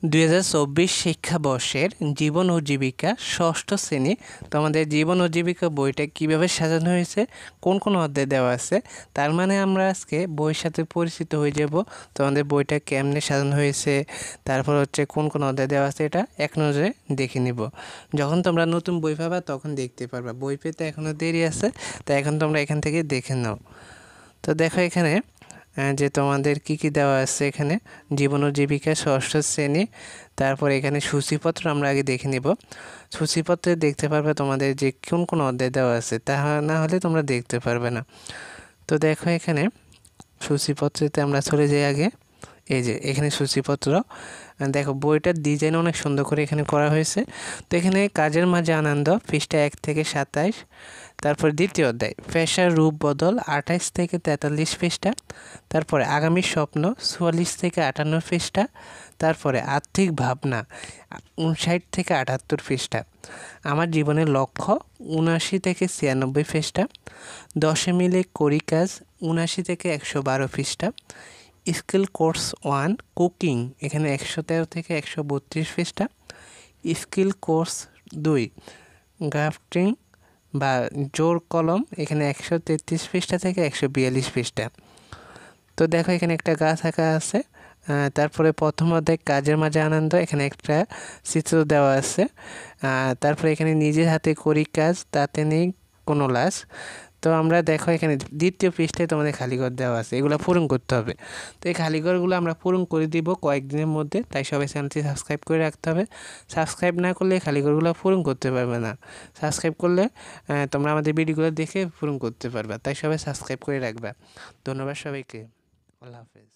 2024 শিক্ষাবর্ষের জীবন ও জীবিকা ষষ্ঠ শ্রেণী। তো আমাদের জীবন ও জীবিকা বইটা কিভাবে সাজানো হয়েছে, কোন কোন অধ্যায় দেওয়া আছে, তার মানে আমরা আজকে বইয়ের সাথে পরিচিত হয়ে যাব। তো আমাদের বইটা কেমনে সাজানো হয়েছে, তারপর হচ্ছে কোন কোন অধ্যায় দেওয়া আছে, এটা এক নজরে দেখে নিব। যখন তোমরা নতুন বই পাবা তখন দেখতে পারবা, বই পেতে এখনও দেরি আছে, তাই এখন তোমরা এখান থেকে দেখে নাও। তো দেখো এখানে যে তোমাদের কি কি দেওয়া আছে, এখানে জীবন ও জীবিকা ষষ্ঠ শ্রেণী। তারপর এখানে সূচিপত্র আমরা আগে দেখে নিব। সূচিপত্রে দেখতে পারবে তোমাদের যে কোন কোন অধ্যায় দেওয়া আছে, তা না হলে তোমরা দেখতে পারবে না। তো দেখো এখানে সূচিপত্রেতে আমরা চলে যাই আগে। এই যে এখানে সূচিপত্র, দেখো বইটার ডিজাইন অনেক সুন্দর করে এখানে করা হয়েছে। তো এখানে কাজের মাঝে আনন্দ, পৃষ্ঠা 1 থেকে 27। তারপর দ্বিতীয় অধ্যায় পেশার রূপ বদল, 28 থেকে 43 পৃষ্ঠা। তারপরে আগামী স্বপ্ন, 44 থেকে 58 পৃষ্ঠা। তারপরে আর্থিক ভাবনা, 59 থেকে 78 পৃষ্ঠা। আমার জীবনের লক্ষ্য, 79 থেকে 96 পৃষ্ঠা। 10 মিলে করি কাজ, 79 থেকে 112 পৃষ্ঠা। স্কিল কোর্স 1 কুকিং, এখানে 113 থেকে 132 পৃষ্ঠা। স্কিল কোর্স 2 গ্রাফটিং বা জোর কলম, এখানে 133 পৃষ্ঠা থেকে 142 পৃষ্ঠা। তো দেখো এখানে একটা গাছ আঁকা আছে। তারপরে প্রথম অধ্যায় কাজের মাঝে আনন্দ, এখানে একটা চিত্র দেওয়া আছে। তারপরে এখানে নিজের হাতে করি কাজ, তাতে নেই কোনো লাজ। তো আমরা দেখো এখানে দ্বিতীয় পৃষ্ঠায় তোমাদের খালিঘর দেওয়া আছে, এগুলো পূরণ করতে হবে। তো এই খালিঘরগুলো আমরা পূরণ করে দিব কয়েকদিনের মধ্যে, তাই সবাই চ্যানেলটি সাবস্ক্রাইব করে রাখতে হবে। সাবস্ক্রাইব না করলে খালিঘরগুলো পূরণ করতে পারবে না। সাবস্ক্রাইব করলে তোমরা আমাদের ভিডিওগুলো দেখে পূরণ করতে পারবে, তাই সবাই সাবস্ক্রাইব করে রাখবে। ধন্যবাদ সবাইকে, আল্লাহ হাফেজ।